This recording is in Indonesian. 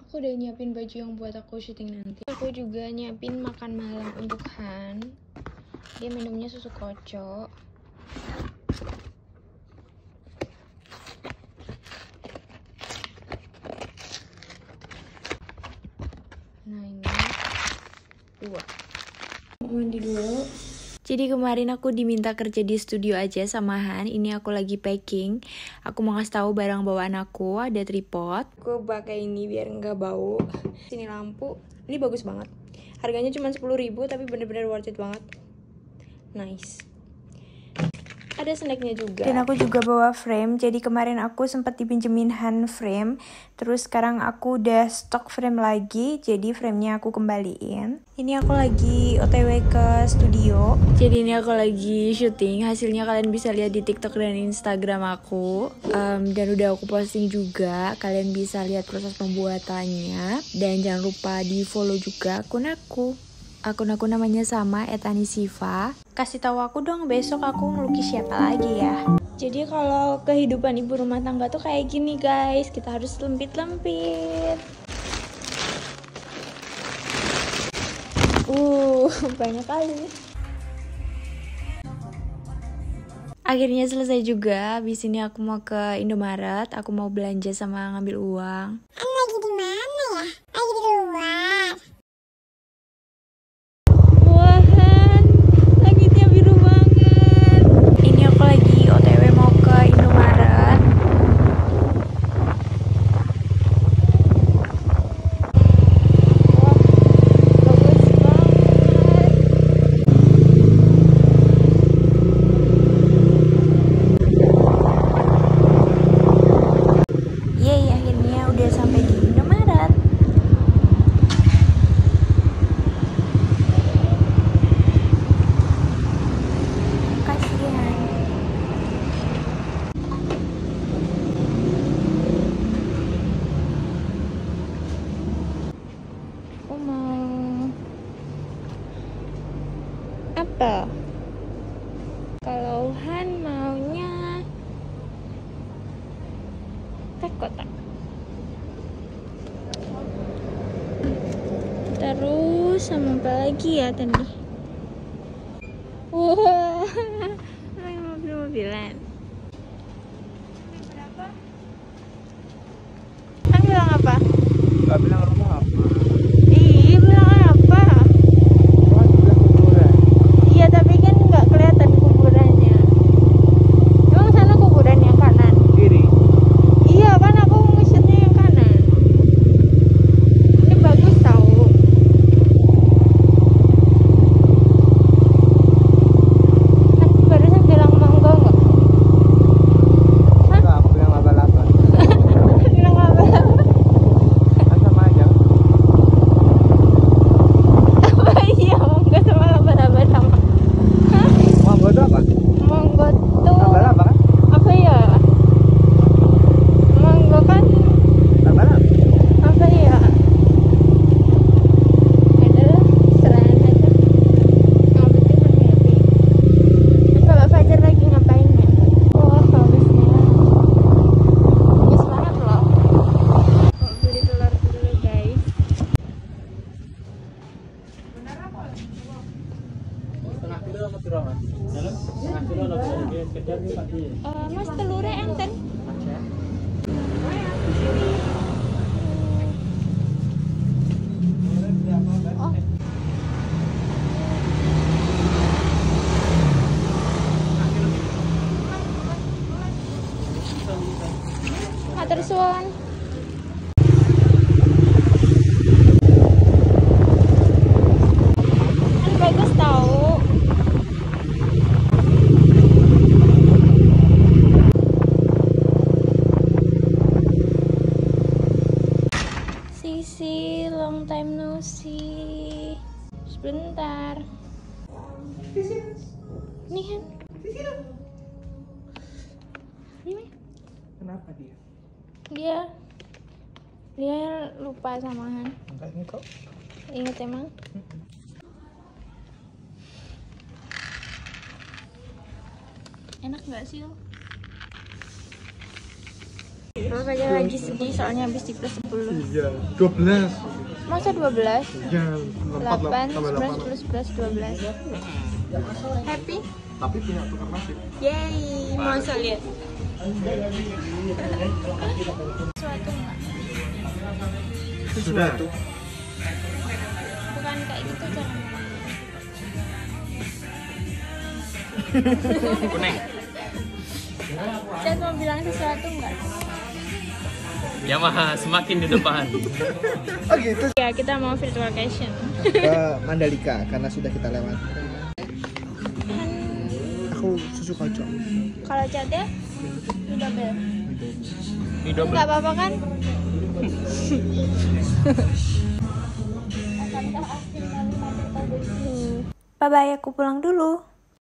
Aku udah nyiapin baju yang buat aku syuting nanti. Aku juga nyiapin makan malam untuk Han. Dia minumnya susu kocok. Nah ini 2. Mandi dulu. Jadi kemarin aku diminta kerja di studio aja sama Han. Ini aku lagi packing. Aku mau ngasih tahu barang bawaan aku. Ada tripod. Aku pakai ini biar nggak bau. Sini lampu. Ini bagus banget. Harganya cuma 10.000 tapi bener-bener worth it banget. Nice. Ada snacknya juga. Dan aku juga bawa frame. Jadi kemarin aku sempat dipinjemin Han frame. Terus sekarang aku udah stok frame lagi. Jadi framenya aku kembaliin. Ini aku lagi OTW ke studio. Jadi ini aku lagi syuting. Hasilnya kalian bisa lihat di TikTok dan Instagram aku. Dan udah aku posting juga. Kalian bisa lihat proses pembuatannya. Dan jangan lupa di follow juga akun aku. Akun aku namanya sama @anisiva. Kasih tahu aku dong besok aku ngelukis siapa lagi ya. Jadi kalau kehidupan ibu rumah tangga tuh kayak gini guys. Kita harus lempit-lempit. Banyak kali. Akhirnya selesai juga. Habis ini aku mau ke Indomaret. Aku mau belanja sama ngambil uang. Lagi di mana ya? Lagi di luar. Wah, langitnya biru banget. Ini aku lagi OTW mau ke Indomaret. Wah, bagus banget. Yeay, akhirnya udah sampai di Indomaret. Kasihan. Aku mau apa? Kalau Han maunya teh kotak. Terus sama apa lagi ya tadi? Wah, main mobil-mobilan. Berapa? Kan bilang apa? Gak bilang rumah apa? Ih, bilang apa? Rumah juga kuburan. Iya, tapi kan nggak kelihatan kuburannya. Emang sana kuburan yang kanan? Kiri. Iya, kan aku ngusutnya yang kanan. Ini bagus tahu. Kan barusan bilang mangga nggak? Enggak, aku bilang laba-laba. Bilang apa? Kan sama aja. Apa iya mangga sama laba-laba sama? Hah? Mangga itu apa? Mangga tuh Laba-laba kan? apa ya? Mangga kan Laba-laba. apa ya? Adalah selain aja. Yang penting kan happy. Kalau Fajar lagi ngapain ya? Wah, bagusnya. Bagus banget loh. Mau beli telur dulu guys. Setengah kilo apa berapa, Mas? Setengah kilo apa berapa? Kejar nih Pak Di. Mas telurnya enten. Oh. Matur suwun. Kan bagus tahu. Sisi, long time no see. Sebentar. Nih kan? Ini Kenapa dia? dia lupa sama Han. Enggak ini kok. Ingat emang? Enak nggak sih? Makanya lagi sedih soalnya habis di plus 10. Iya, 12. Masa 12? Iya, 8, tambah 11 plus 12. Happy? Tapi punya tukar nasib. Yeay, masa lihat. Sesuatu enggak? Sudah. Bukan kayak gitu cara. Kuning. Saya mau bilang sesuatu enggak? Yamaha semakin di depan. Oh gitu. Ya, kita mau virtual vacation. Ke Mandalika karena sudah kita lewat. Aku susu kocok. Kalau catnya double. Ini double. Enggak apa-apa kan? Bye bye, aku pulang dulu.